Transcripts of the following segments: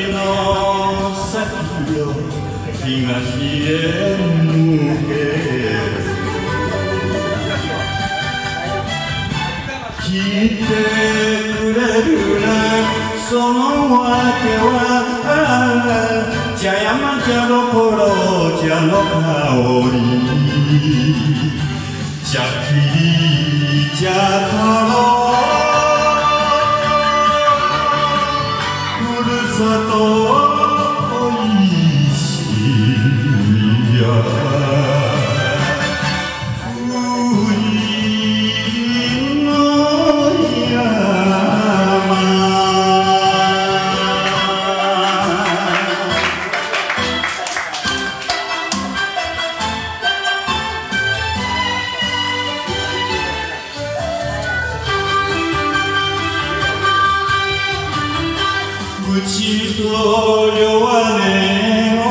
の先を東へ向け聞いてくれるなそのわけは茶山茶どころ茶の香り茶切り茶太郎ふるさとおいしいや口と弱音は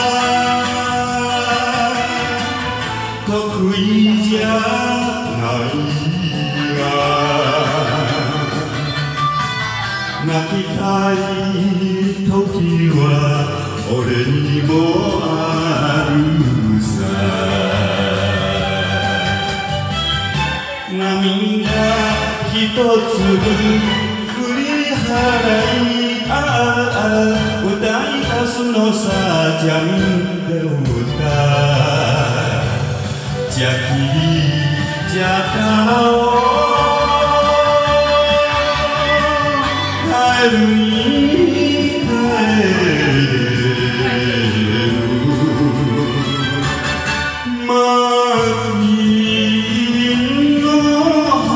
得意じゃないが泣きたい時は俺にもあるさ涙一つ振り払い歌い出すのさじゃみんで歌じゃきりじゃかを帰るに帰るまみの原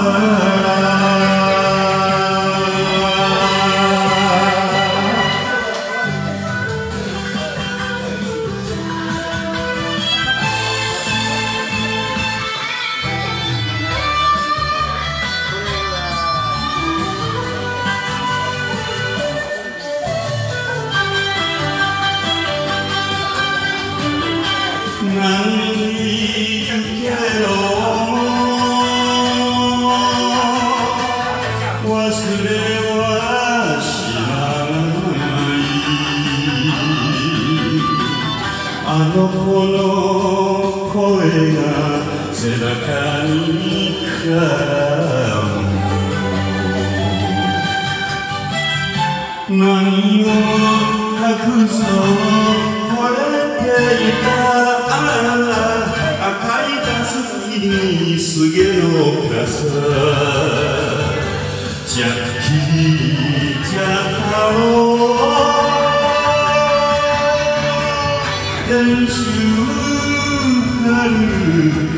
何言うけど忘れはしないあの子の声が背中に絡む何を隠そう惚れていた赤いたすきにすげの傘じゃっきりじゃ太郎練習ある